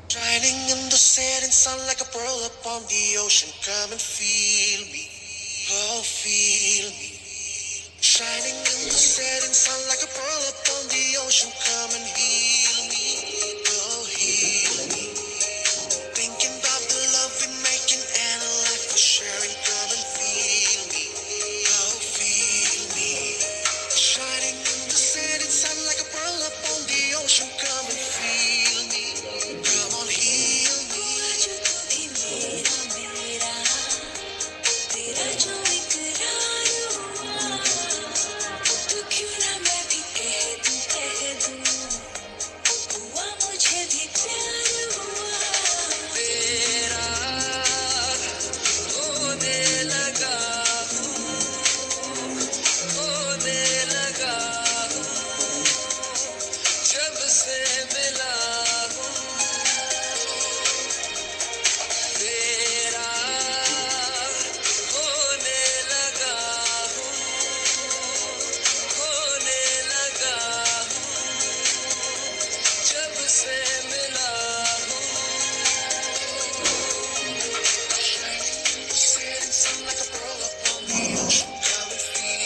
Shining in the setting sun like a pearl upon the ocean. Come and feel me, oh feel me. Shining in the setting sun like a pearl